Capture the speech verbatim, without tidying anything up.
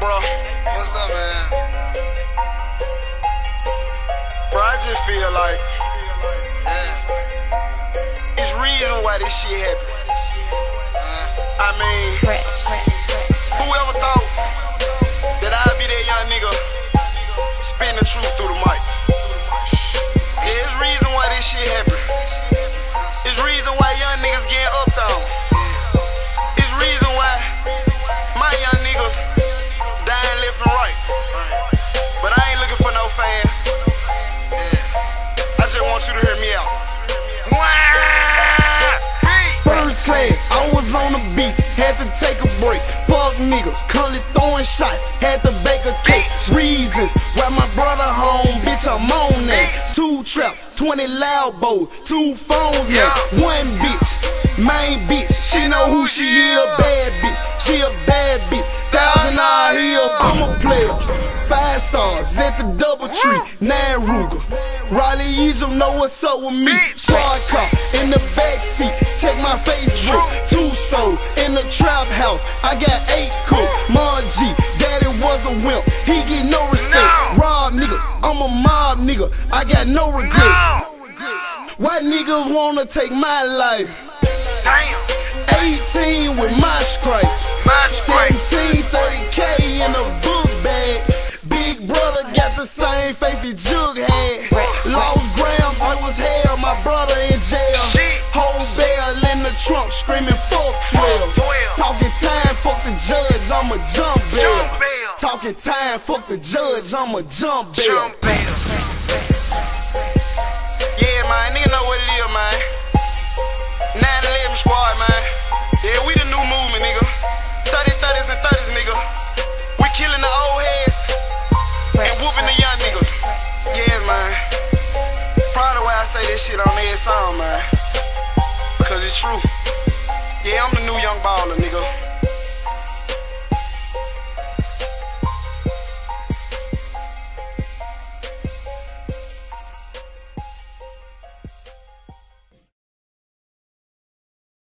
bro. What's up, man? Bro, I just feel like Yeah. it's reason why this shit happened. Uh, I mean, whoever thought that I'd be that young nigga spitting the truth through the mic? Yeah, it's reason why this shit happened. It's reason why young niggas getting upped on. It's reason why my young niggas dying left and right. But I ain't looking for no fans. I just want you to hear me out. First class, I was on the beach, had to take a break. Fuck niggas, currently throwing shots, had to bake a cake. Reasons why my brother home, bitch, I'm on that. Two trap, twenty loud bows, two phones now. One bitch, main bitch, she know who she is, bad bitch. She a bad bitch, thousand eye heel, I'm a player. Five stars at the Doubletree, nine Ruger. Raleigh Egypt know what's up with me. Squad car in the backseat, check my Facebook. Two stove in the trap house, I got eight cooks. Mon G, daddy was a wimp, he get no respect. Rob niggas, I'm a mob nigga, I got no regrets. Why niggas wanna take my life? eighteen with my scrapes, seventeen, thirty K in a book bag. Big brother got the same faith he Jug had. Lost ground, I was hell, my brother in jail. Whole bell in the trunk, screaming fuck twelve. Talking time, fuck the judge, I'm a jump bell. Talking time, fuck the judge, I'm a jump bell. Yeah, man, nigga know what it is, man. nine eleven squad, man. Yeah, we the new movement, nigga. thirty, thirties, and thirties, nigga. We killing the old heads and whooping the young niggas. Yeah, man. Proud of why I say this shit on every song, man. Cause it's true. Yeah, I'm the new young baller, nigga.